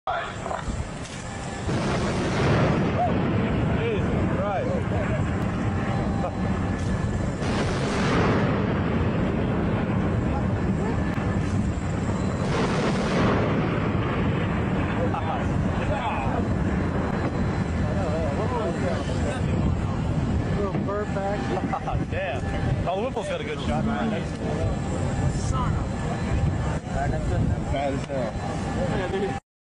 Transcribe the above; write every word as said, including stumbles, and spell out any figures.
Damn. Oh, the Whipple's got a good shot, man. Son of a... Bad as hell.